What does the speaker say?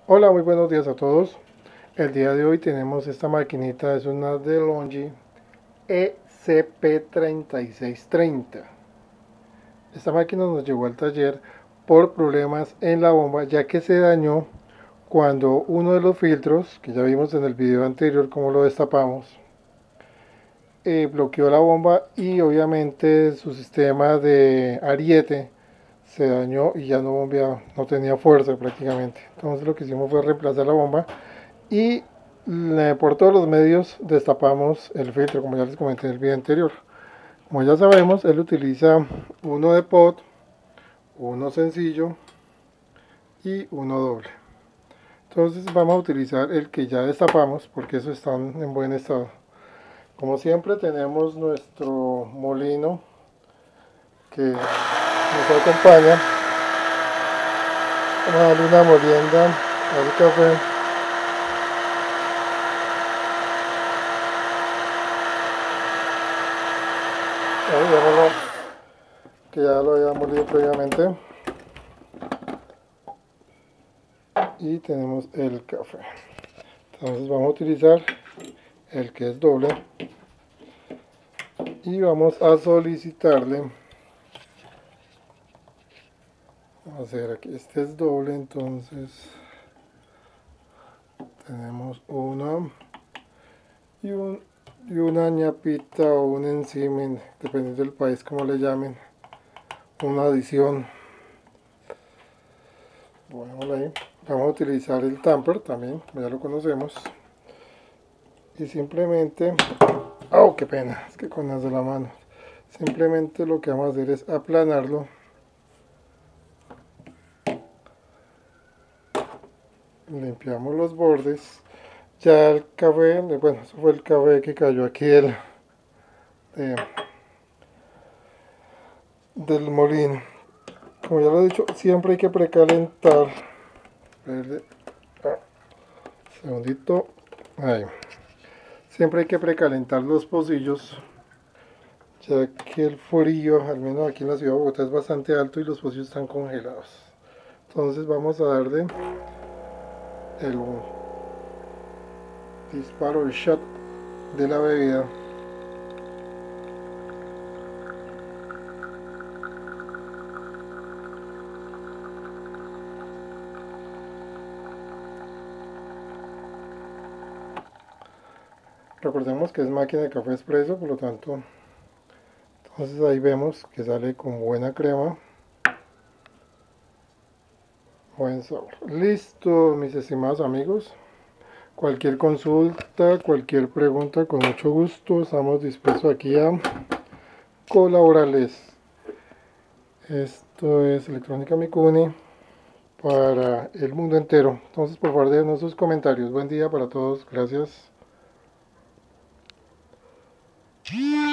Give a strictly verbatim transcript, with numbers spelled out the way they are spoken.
Hola, muy buenos días a todos. El día de hoy tenemos esta maquinita, es una DeLonghi E C P treinta y seis treinta. Esta máquina nos llegó al taller por problemas en la bomba, ya que se dañó cuando uno de los filtros, que ya vimos en el video anterior cómo lo destapamos, eh, bloqueó la bomba y obviamente su sistema de ariete se dañó y ya no bombeaba, no tenía fuerza prácticamente. Entonces lo que hicimos fue reemplazar la bomba y por todos los medios destapamos el filtro, como ya les comenté en el video anterior. Como ya sabemos, él utiliza uno de pot, uno sencillo y uno doble. Entonces vamos a utilizar el que ya destapamos porque esos están en buen estado. Como siempre tenemos nuestro molino que nos acompaña. Vamos a darle una molienda al café. Ahí veámoslo, que ya lo había molido previamente. Y tenemos el café. Entonces vamos a utilizar el que es doble y vamos a solicitarle, vamos a hacer aquí, este es doble, entonces tenemos una y, un, y una ñapita o un enzimen, dependiendo del país como le llamen, una adición. Bueno, ahí vamos a utilizar el tamper también, ya lo conocemos, y simplemente, oh, qué pena, es que con las de la mano, simplemente lo que vamos a hacer es aplanarlo. Limpiamos los bordes. Ya el café, bueno, eso fue el café que cayó aquí del, de, del molino. Como ya lo he dicho, siempre hay que precalentar. Ah, segundito. Ahí. Siempre hay que precalentar los pocillos, ya que el frío, al menos aquí en la ciudad de Bogotá, es bastante alto y los pocillos están congelados. Entonces vamos a darle el disparo, el shot de la bebida. Recordemos que es máquina de café expreso, por lo tanto, entonces ahí vemos que sale con buena crema, buen sabor. Listo, mis estimados amigos. Cualquier consulta, cualquier pregunta, con mucho gusto estamos dispuestos aquí a colaborarles. Esto es Electrónica Mikuni para el mundo entero. Entonces, por favor, déjenos sus comentarios. Buen día para todos. Gracias.